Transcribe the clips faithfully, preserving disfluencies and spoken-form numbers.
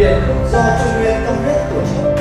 Việt do Trung Nguyên tâm huyết tổ chức.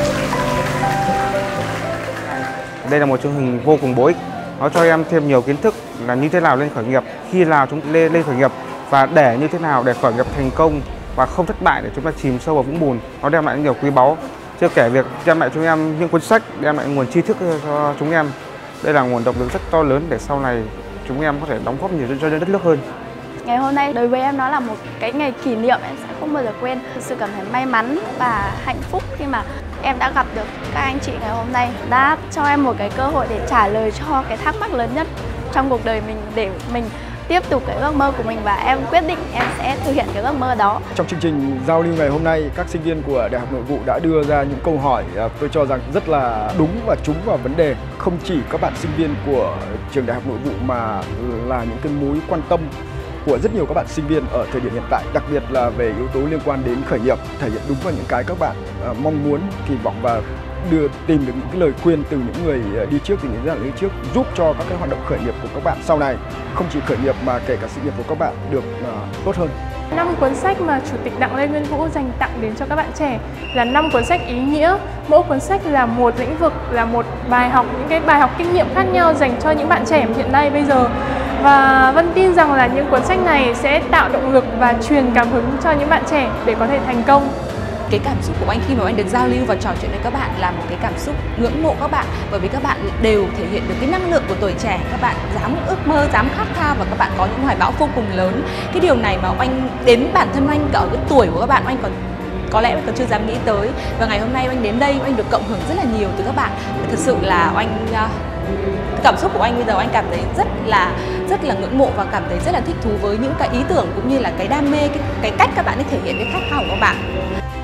Đây là một chương trình vô cùng bổ ích. Nó cho em thêm nhiều kiến thức là như thế nào lên khởi nghiệp, khi nào chúng lên lên khởi nghiệp và để như thế nào để khởi nghiệp thành công và không thất bại để chúng ta chìm sâu vào vũng bùn. Nó đem lại nhiều quý báu. Chưa kể việc đem lại cho em những cuốn sách, đem lại nguồn tri thức cho chúng em. Đây là nguồn động lực rất to lớn để sau này chúng em có thể đóng góp nhiều cho đất nước hơn. Ngày hôm nay đối với em nó là một cái ngày kỷ niệm em sẽ không bao giờ quên. Thực sự cảm thấy may mắn và hạnh phúc khi mà em đã gặp được các anh chị ngày hôm nay, đã cho em một cái cơ hội để trả lời cho cái thắc mắc lớn nhất trong cuộc đời mình, để mình tiếp tục cái ước mơ của mình, và em quyết định em sẽ thực hiện cái ước mơ đó. Trong chương trình giao lưu ngày hôm nay, các sinh viên của Đại học Nội vụ đã đưa ra những câu hỏi tôi cho rằng rất là đúng và trúng vào vấn đề. Không chỉ các bạn sinh viên của trường Đại học Nội vụ mà là những cái mối quan tâm của rất nhiều các bạn sinh viên ở thời điểm hiện tại, đặc biệt là về yếu tố liên quan đến khởi nghiệp, thể hiện đúng vào những cái các bạn uh, mong muốn, kỳ vọng và đưa tìm được những cái lời khuyên từ những người đi trước, từ những giai đoạn đi trước, giúp cho các cái hoạt động khởi nghiệp của các bạn sau này, không chỉ khởi nghiệp mà kể cả sự nghiệp của các bạn được uh, tốt hơn. Năm cuốn sách mà Chủ tịch Đặng Lê Nguyên Vũ dành tặng đến cho các bạn trẻ là năm cuốn sách ý nghĩa. Mỗi cuốn sách là một lĩnh vực, là một bài học, những cái bài học kinh nghiệm khác nhau dành cho những bạn trẻ hiện nay bây giờ. Và Vân tin rằng là những cuốn sách này sẽ tạo động lực và truyền cảm hứng cho những bạn trẻ để có thể thành công. Cái cảm xúc của anh khi mà anh được giao lưu và trò chuyện với các bạn là một cái cảm xúc ngưỡng mộ các bạn, bởi vì các bạn đều thể hiện được cái năng lượng của tuổi trẻ, các bạn dám ước mơ, dám khát khao và các bạn có những hoài bão vô cùng lớn. Cái điều này mà anh đến bản thân anh ở cái tuổi của các bạn anh còn có lẽ còn chưa dám nghĩ tới, và ngày hôm nay anh đến đây anh được cộng hưởng rất là nhiều từ các bạn. Thực sự là anh cảm xúc của anh bây giờ anh cảm thấy rất là rất là ngưỡng mộ và cảm thấy rất là thích thú với những cái ý tưởng cũng như là cái đam mê, cái, cái cách các bạn ấy thể hiện cái khát khao của các bạn.